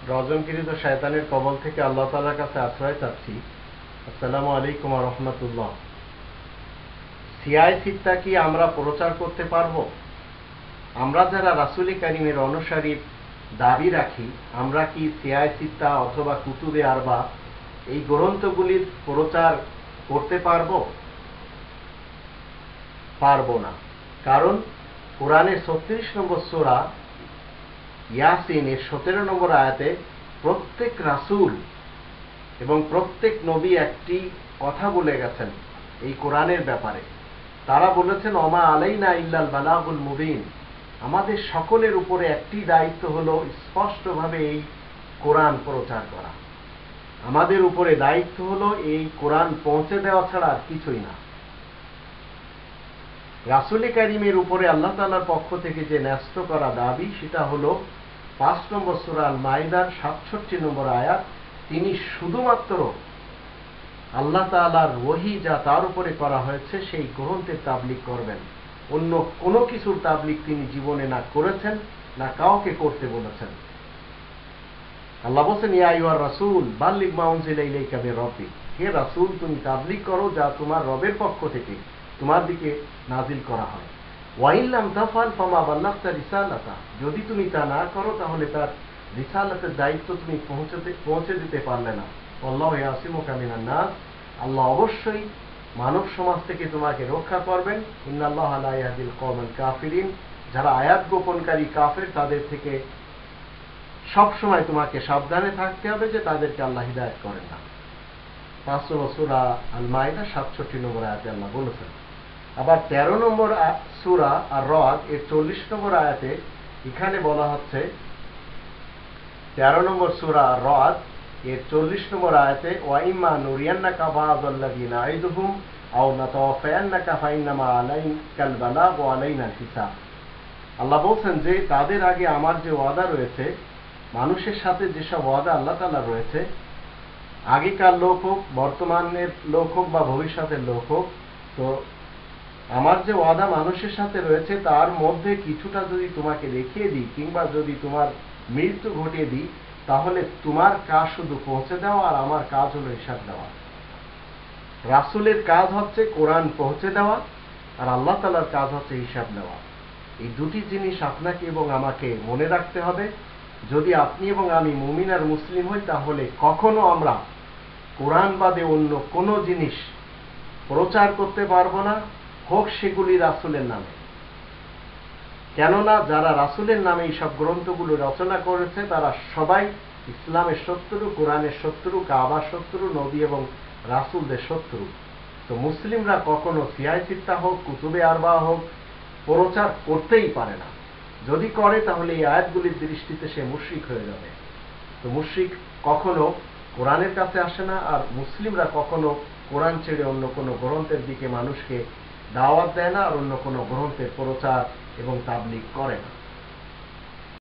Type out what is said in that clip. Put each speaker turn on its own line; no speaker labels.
রজমকৃত শয়তানের কবল থেকে আল্লাহ তাআলার কাছে আশ্রয় চাচ্ছি। আসসালামু আলাইকুম ওয়া রাহমাতুল্লাহ। সিয়ায় সিত্তা কি আমরা প্রচার করতে পারবো? আমরা যারা রাসূল কারীমের অনুসারীর দাবি রাখি, আমরা কি সিয়ায় সিত্তা অথবা কুতুবে আরবা এই গ্রন্থগুলির প্রচার করতে পারবো? পারবো না। কারণ কোরআনের 36 নম্বর সূরা ইয়াসিন এর 17 নম্বর আয়াতে প্রত্যেক রাসূল এবং প্রত্যেক নবী একটি কথা বলে গেছেন এই কোরআনের ব্যাপারে। তারা বলেছেন, ওমা আলাইনা ইল্লাল বালাগুল মুবিন, আমাদের সকলের উপরে একটি দায়িত্ব হলো স্পষ্টভাবে এই কোরআন প্রচার করা। আমাদের উপরে দায়িত্ব হলো এই কোরআন পৌঁছে দেওয়া ছাড়া আর কিছুই না। রাসূল কারীমের উপরে আল্লাহ তাআলার পক্ষ থেকে যে ন্যস্ত করা দাবি, সেটা হলো 5 নম্বর সূরা আল মাইদার 67 নম্বর আয়াত। তিনি শুধুমাত্র আল্লাহ তাআলার ওহী যা তার উপরে করা হয়েছে সেই গ্রন্থের তাবলীগ করবেন। অন্য কোনো কিছুর তাবলীগ তিনি জীবনে না করেছেন, না কাউকে করতে বলেছেন। আল্লাহ বলেছেন, ইয়া আইয়ুহার রাসূল বাল্লিগ মা উনজিলা ইলাইকা মির রাব্বিক, হে রাসূল তুমি তাবলীগ করো যা তোমার রবের পক্ষ থেকে তোমার দিকে নাজিল করা হয়। ওয়া ইন লাম তাফআল ফামা বাল্লাগতা রিসালাতা, যদি তুমি তা না করো তাহলে তার রিসালাতের দায়িত্ব তুমি পৌঁছে দিতে পারলে না। আল্লাহু ইয়াসিমুকা মিনান নাস, আল্লাহ অবশ্যই মানব সমাজ থেকে তোমাকে রক্ষা করবেন। ইন্নাল্লাহা লা ইয়াহদিল কওমাল কাফিরিন, যারা আয়াত গোপনকারী কাফের তাদের থেকে সব সময় তোমাকে সাবধানে থাকতে হবে যে তাদেরকে আল্লাহ হিদায়াত করেন না। 5 নম্বর সূরা আল মাইদা 67 নম্বর আয়াতে আল্লাহ বলেছেন। আবার 13 নম্বর সূরা আর রদ এর 40 নম্বর আয়াতে এখানে বলা হচ্ছে, 13 নম্বর সূরা আর রদ এর 40 নম্বর আয়াতে, ওয়া ইম্মা নুরিয়ান্নাকা বা'দাল্লাযী না'iদুহুম আও নাতাওয়াফায়ান্নাকা ফাইন্নামা আলাইকাল বালাগ ওয়া আলাইনাল হিসাব। আল্লাহ বলছেন যে তাদের আগে আমার যে ওয়াদা রয়েছে, মানুষের সাথে যেসব ওয়াদা আল্লাহ তাআলা রয়েছে, আগেকার লোক হোক, বর্তমানের লোক হোক বা ভবিষ্যতের লোক হোক, তো আমার যে ওয়াদা মানুষের সাথে রয়েছে তার মধ্যে কিছুটা যদি তোমাকে দেখিয়ে দিই কিংবা যদি তোমার মৃত্যু ঘটিয়ে দিই, তাহলে তোমার কাজ শুধু পৌঁছে দেওয়া আর আমার কাজ হলো হিসাব দেওয়া। রাসূলের কাজ হচ্ছে কোরআন পৌঁছে দেওয়া আর আল্লাহ তাআলার কাজ হচ্ছে হিসাব নেওয়া। এই দুটি জিনিস আপনাকে এবং আমাকে মনে রাখতে হবে। যদি আপনি এবং আমি মুমিন আর মুসলিম হই, তাহলে কখনো আমরা কোরআন বাদে অন্য কোনো জিনিস প্রচার করতে পারবো না, হোক সেগুলি রাসূলের নামে। কেননা যারা রাসূলের নামে এইসব গ্রন্থগুলো রচনা করেছে তারা সবাই ইসলামের শত্রু, কোরআনের শত্রু, কাবার শত্রু, নবী এবং রাসূলদের শত্রু। তো মুসলিমরা কখনো সিয়ায় সিত্তা হোক, কুতুবে আরবা হোক প্রচার করতেই পারে না। যদি করে তাহলে এই আয়াতগুলির দৃষ্টিতে সে মুশরিক হয়ে যাবে। তো মুশরিক কখনো কোরআনের কাছে আসে না, আর মুসলিমরা কখনো কোরআন ছেড়ে অন্য কোনো গ্রন্থের দিকে মানুষকে দাওয়াত দেয় না আর অন্য কোনো গ্রন্থের প্রচার এবং তাবলীগ করে না।